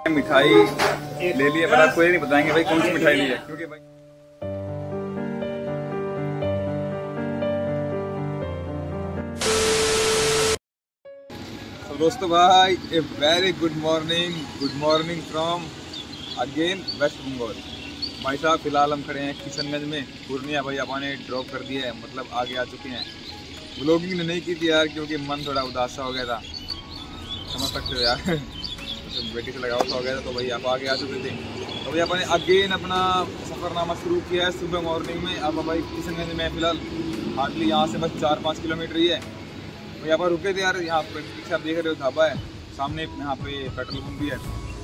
मिठाई ले लिए, पर आपको ये नहीं बताएंगे भाई कौन सी मिठाई ली है, क्योंकि भाई तो दोस्तों भाई a very good morning from again West Bengal. भाई साहब फिलहाल हम खड़े हैं किशनगंज में, पूर्णिया भाई अपने ड्रॉप कर दिया है, मतलब आगे आ चुके हैं। व्लॉगिंग नहीं की थी यार, क्योंकि मन थोड़ा उदास सा हो गया था, समझ सकते हो यार बेटी से लगाव सा हो गया था, तो भाई आप आगे आ चुके थे। तो भाई अपने अगेन अपना सफ़रनामा शुरू किया है सुबह मॉर्निंग में। अब भाई किशनगंज में फिलहाल हार्डली यहाँ से बस 4-5 किलोमीटर ही है। तो यहाँ पर रुके थे यार, यहाँ पर पीछे आप देख रहे हो ढाबा है, सामने यहाँ पे पेट्रोल पंप भी है।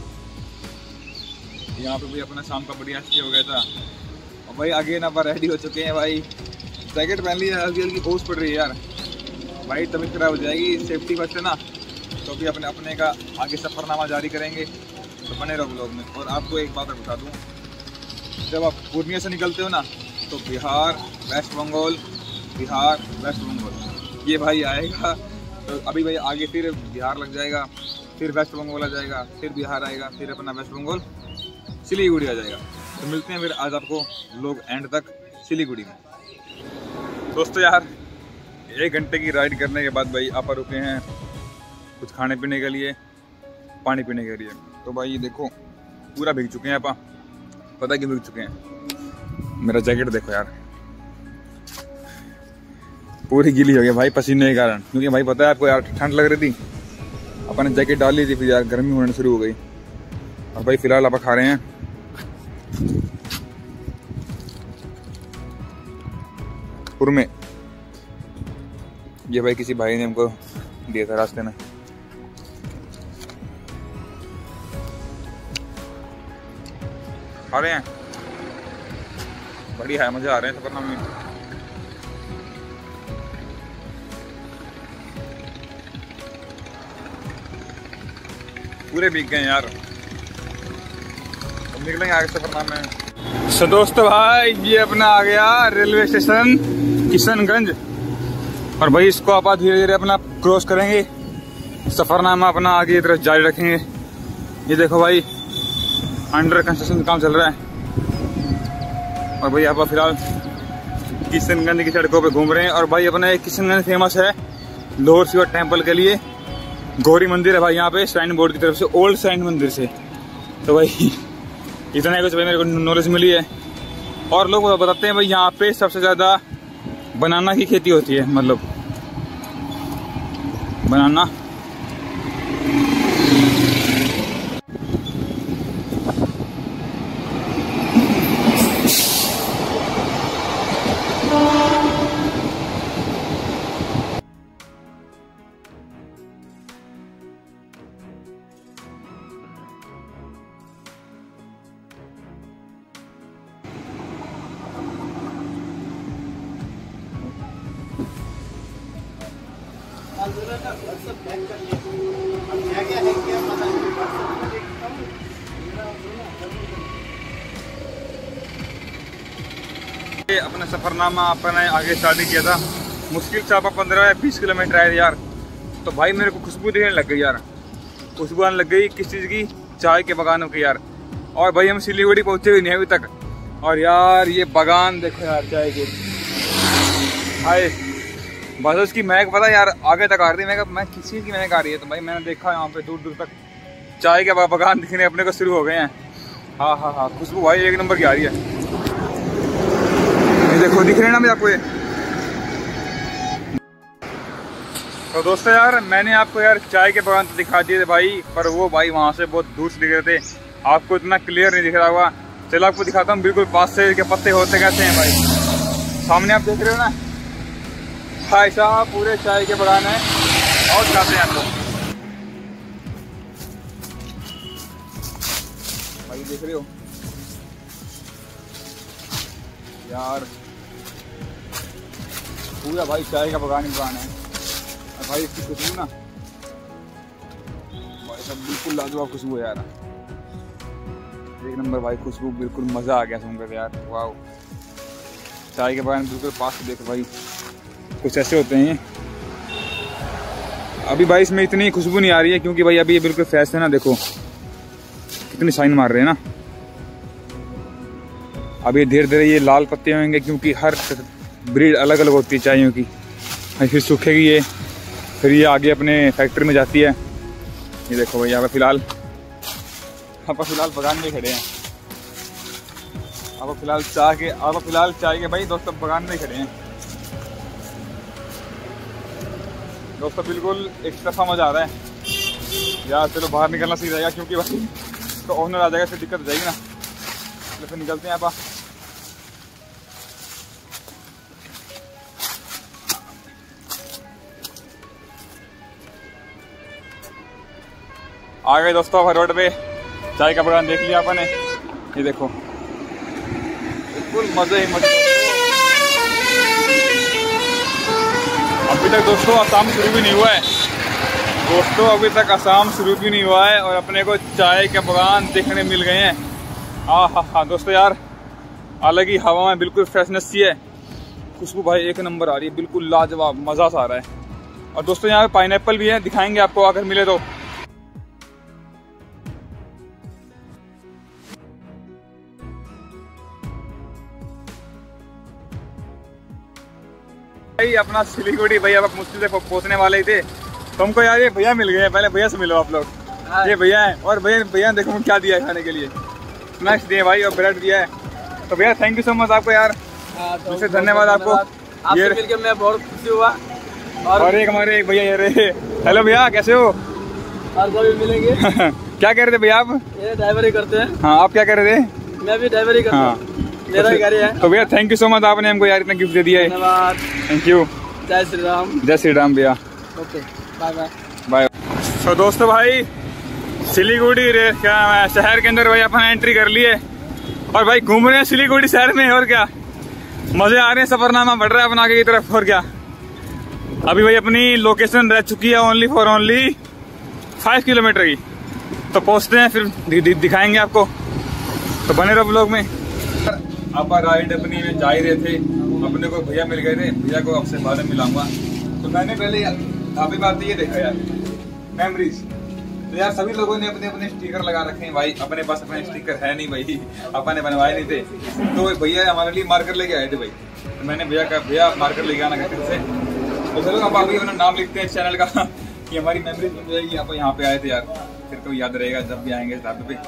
यहाँ पे भी अपना शाम का बढ़िया स्टे हो गया था। और भाई अगेन अब रेडी हो चुके हैं भाई, जैकेट पहन ली है, हल्की हल्की ओस पड़ रही है यार भाई, तबीयत खराब हो जाएगी, सेफ्टी फर्स्ट है ना। तो भी अपने का आगे सफ़रनामा जारी करेंगे, तो बने रहो ब्लॉग में। और आपको एक बात बता दूँ, जब आप पूर्णिया से निकलते हो ना, तो बिहार वेस्ट बंगाल ये भाई आएगा। तो अभी भाई आगे फिर बिहार लग जाएगा, फिर वेस्ट बंगाल आ जाएगा, फिर बिहार आएगा, फिर अपना वेस्ट बंगाल सिलीगुड़ी आ जाएगा। तो मिलते हैं फिर आज आपको लोग एंड तक सिलीगुड़ी में। दोस्तों यार 1 घंटे की राइड करने के बाद भाई आप रुके हैं कुछ खाने पीने के लिए, पानी पीने के लिए। तो भाई देखो पूरा भीग चुके हैं आप, पता क्यों भीग चुके हैं? मेरा जैकेट देखो यार, पूरी गीली हो गई भाई पसीने के कारण, क्योंकि भाई पता है आपको यार ठंड लग रही थी, अपने जैकेट डाल ली थी, फिर यार गर्मी होने शुरू हो गई। और भाई फिलहाल आप खा रहे हैं कुरमे, ये भाई किसी भाई ने हमको दिया था रास्ते में। खा रहे हैं, बढ़िया है, मजा आ रहे हैं सफरनामे में। पूरे भीग गए यार, अब निकलेंगे आगे सफरनामे में। तो दोस्तों भाई ये अपना आ गया रेलवे स्टेशन किशनगंज, और भाई इसको आप धीरे धीरे अपना क्रॉस करेंगे, सफरनामा अपना आगे की तरफ जारी रखेंगे। ये देखो भाई अंडर कंस्ट्रक्शन काम चल रहा है। और भाई आप फिलहाल किशनगंज की सड़कों पे घूम रहे हैं। और भाई अपना किशनगंज फेमस है लोअर शिवा टेम्पल के लिए, गौरी मंदिर है भाई यहाँ पे श्राइन बोर्ड की तरफ से, ओल्ड श्राइन मंदिर से। तो भाई इतना कुछ भाई मेरे को नॉलेज मिली है। और लोग बताते हैं भाई यहाँ पे सबसे ज़्यादा बनाना की खेती होती है, मतलब बनाना। अपना सफरनामा अपने आगे स्टार्ट किया था, मुश्किल से आप 15 या 20 किलोमीटर आए यार। तो भाई मेरे को खुशबू दिखने लग गई यार, खुशबू आने लग गई किस चीज़ की? चाय के बागानों की यार। और भाई हम सिलीगुड़ी पहुंचे हुए नहीं अभी तक, और यार ये बागान देखो यार चाय के, हाय बस उसकी महक पता यार आगे तक आ रही है। मैं किस चीज़ की महक आ रही है? तो भाई मैंने देखा यहाँ पे दूर दूर तक चाय के बागान दिखने अपने को शुरू हो गए हैं। हाँ खुशबू भाई 1 नंबर की आ रही है। ये देखो दिख रहे हैं ना भाई आपको ये। तो दोस्तों यार मैंने आपको यार चाय के बागान तो दिखा दिए थे भाई, पर वो भाई वहाँ से बहुत दूर से दिख रहे थे, आपको इतना क्लियर नहीं दिख रहा होगा। चलो आपको दिखाता हूँ बिल्कुल पास से के पत्ते होते कैसे हैं भाई। सामने आप देख रहे हो ना भाई साहब, पूरे चाय के बागान है। और दिखाते हैं आपको भाई, देख रहे हो यार पूरा भाई चाय का बागान ही बागान है। और भाई इसकी खुशबू ना भाई साहब बिल्कुल लाजवाब खुशबू है यार, 1 नंबर भाई खुशबू, बिल्कुल मज़ा आ गया सुनकर यार। वाह चाय के बागान बिल्कुल पास से देखो भाई, कुछ ऐसे होते हैं। अभी भाई इसमें इतनी खुशबू नहीं आ रही है क्योंकि भाई अभी ये बिल्कुल फ्रेश है ना, देखो कितनी शाइन मार रहे हैं ना। अभी धीरे धीरे ये लाल पत्ते होंगे क्योंकि हर ब्रीड अलग अलग होती है चायों की। फिर सूखेगी ये, फिर ये आगे अपने फैक्ट्री में जाती है। ये देखो भाई यहाँ पे फिलहाल बगान में खड़े हैं। आप फिलहाल चाय के भाई दोस्तों बगान में खड़े हैं दोस्तों। बिल्कुल एक तरफा मजा आ रहा है यार। चलो बाहर निकलना सही रहेगा क्योंकि भाई तो ओनर आ जाएगा, फिर दिक्कत हो जाएगी ना। तो फिर निकलते हैं आप। आ गए दोस्तों अब रोड पे। चाय का बगान देख लिया आपने, ये देखो बिल्कुल मजे ही मजे। अभी तक दोस्तों आसाम शुरू भी नहीं हुआ है और अपने को चाय के बगान देखने मिल गए हैं। हाँ दोस्तों यार, अलग ही हवा में बिल्कुल फ्रेशनेस सी है। खुशबू भाई एक नंबर आ रही है, बिल्कुल लाजवाब, मज़ा सा आ रहा है। और दोस्तों यहाँ पे पाइनएप्पल भी है, दिखाएंगे आपको अगर मिले तो। भाई अपना सिलीगुड़ी भाई अब मुश्किल से पहुंचने वाले ही थे, तो हमको यार ये भैया मिल गए। पहले भैया से मिलो आप लोग। ये भैया है और भैया देखो क्या दिया है खाने के लिए। स्नैक्स दिए भाई और ब्रेड दिया है। तो भैया थैंक यू सो मच आपको यार, मुझसे धन्यवाद आपको। ये मिलकर मैं बहुत खुशी हुआ। और एक हमारे एक भैया ये हेलो भैया कैसे हो? और कभी मिलेंगे। क्या कह रहे थे भैया आप? ये ड्राइवरी करते हैं। हाँ आप क्या कह रहे थे? मैं भी ड्राइवरी करता हूँ। मेरा गाड़ी है। तो भैया थैंक यू सो मच, आपने हमको यार इतना गिफ्ट दे दिया है। धन्यवाद। Thank you. जय श्री राम। जय श्री राम भैया। Okay bye bye bye. तो दोस्तों भाई सिलीगुड़ी शहर के अंदर भाई अपन एंट्री कर लिए और भाई घूम रहे हैं सिलीगुड़ी शहर में। और क्या मजे आ रहे हैं, सफरनामा बढ़ रहा है अपना आगे की तरफ। और क्या अभी भाई अपनी लोकेशन रह चुकी है ओनली 5 किलोमीटर की। तो पहुंचते हैं फिर दिखाएंगे आपको, तो बने रहो ब्लॉग में। आप राइड अपनी में जा ही रहे थे, अपने को भैया मिल गए थे। भैया को आपसे बाद में मिलाऊंगा। तो मैंने पहले ढाबे बात ये देखा यार मेमोरीज। तो यार सभी लोगों ने अपने अपने स्टिकर लगा रखे हैं भाई। अपने पास अपने स्टिकर है नहीं भाई, अपन ने बनवाए नहीं थे। तो भैया हमारे लिए मार्कर लेके आए थे भाई। तो मैंने भैया कहा भैया मार्कर लेके आना घर से। तो चलो अब अभी अपना नाम लिखते हैं इस चैनल का कि हमारी मेमोरीज बन जाएगी। आप यहाँ पे आए थे यार, फिर तो याद रहेगा जब भी आएंगे ढाबे पे।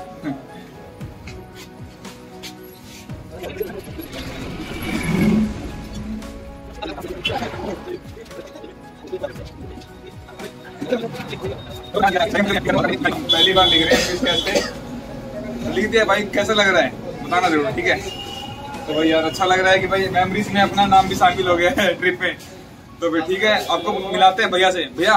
पहली बार लिख रहे हैं कैसे लिख दिया भाई, कैसा लग रहा है बताना जरूर, ठीक है? तो भाई यार अच्छा लग रहा है कि भाई मेमोरीज में अपना नाम भी शामिल हो गया है ट्रिप पे। तो फिर ठीक है आपको मिलाते हैं भैया से। भैया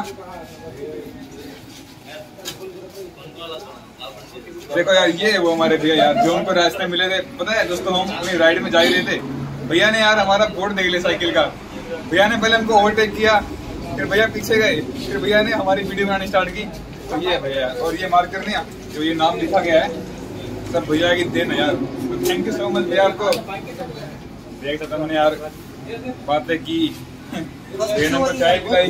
देखो यार ये वो हमारे भैया यार जो उनको रास्ते मिले थे। पता है दोस्तों हम अपनी राइड में जा ही रहे थे, भैया ने यार हमारा बोर्ड देख लिया साइकिल का। भैया ने पहले हमको ओवरटेक किया, फिर भैया पीछे गए, फिर भैया ने हमारी वीडियो बनानी स्टार्ट की। तो ये भैया और ये मार्कर नहीं जो ये नाम लिखा गया है सब भैया की देन है यार। तो थैंक यू सो मच भैया को। देख सकते हमने यार बातें की, चाय पिलाई।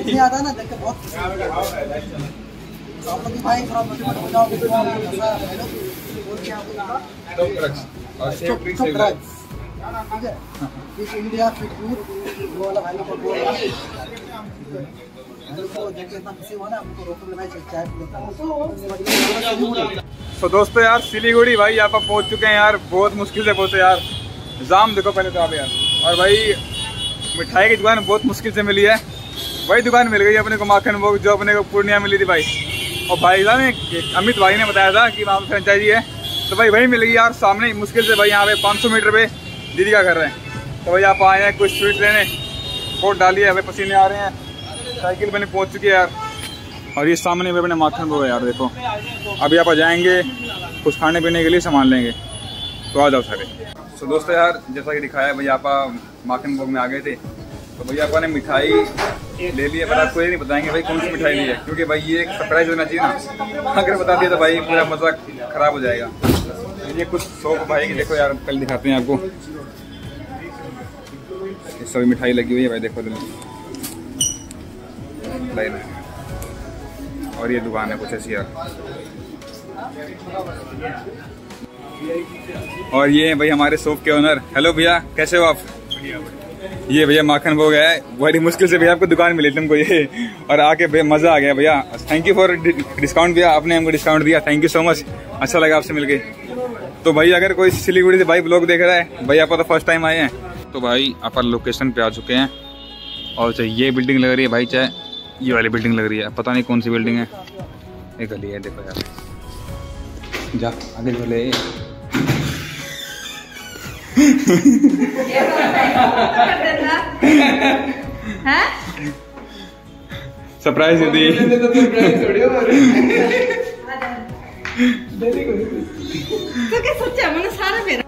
तो दोस्तों यार सिलीगुड़ी भाई यहाँ पर पहुँच चुके हैं यार। बहुत मुश्किल से पहुँचे यार, जाम देखो पहले तो आप यार। और भाई मिठाई की दुकान बहुत मुश्किल से मिली है। वही दुकान मिल गई अपने को माखन भोग जो अपने को पूर्णिया मिली थी भाई। और भाई साहब ने अमित भाई ने बताया था कि वहाँ पर फ्रेंचाइजी है, तो भाई वही मिल गई यार सामने मुश्किल से भाई। यहाँ पे 500 मीटर पे दीदी का घर है। तो भाई आप आए हैं कुछ स्वीट लेने, कोट डालिए, हमें पसीने आ रहे हैं। साइकिल मैंने पहुँच चुकी है यार। और ये सामने में अपने माखन भोग है यार देखो। अभी आप जाएंगे कुछ खाने पीने के लिए सामान लेंगे, तो आ जाओ सारे। तो दोस्तों यार जैसा कि दिखाया भैया आप माखन भोग में आ गए थे। तो भैया आपा ने मिठाई ले ली है, पर आपको ये नहीं बताएंगे भाई कौन सी मिठाई ली है, क्योंकि भाई ये एक सरप्राइज होना चाहिए ना। अगर बता दिया तो भाई पूरा मजा खराब हो जाएगा। ये कुछ शौक भाई की देखो यार, कल दिखाते हैं आपको। ये सभी मिठाई लगी हुई है भाई देखो लाइन। और ये दुकान है कुछ ऐसी यार। और ये हैं भाई हमारे शॉप के ओनर। हेलो भैया, कैसे हो आप? ये भैया माखन भोग है, बड़ी मुश्किल से भैया आपको दुकान मिली तुमको ये, और आके भैया मजा आ गया भैया। थैंक यू फॉर डिस्काउंट भैया, आपने हमको डिस्काउंट दिया, थैंक यू सो मच, अच्छा लगा आपसे मिलके। तो भाई अगर कोई सिलीगुड़ी से भाई ब्लॉग देख रहा है, भाई आप तो फर्स्ट टाइम आए हैं, तो भाई अपन लोकेशन पे आ चुके हैं। और चाहे ये बिल्डिंग लग रही है भाई, चाहे ये वाली बिल्डिंग लग रही है, पता नहीं कौन सी बिल्डिंग है। एक गली है, देखो यार, जा आगे चले। सरप्राइज दी तो क्या सोचा मैंने सारा मेरा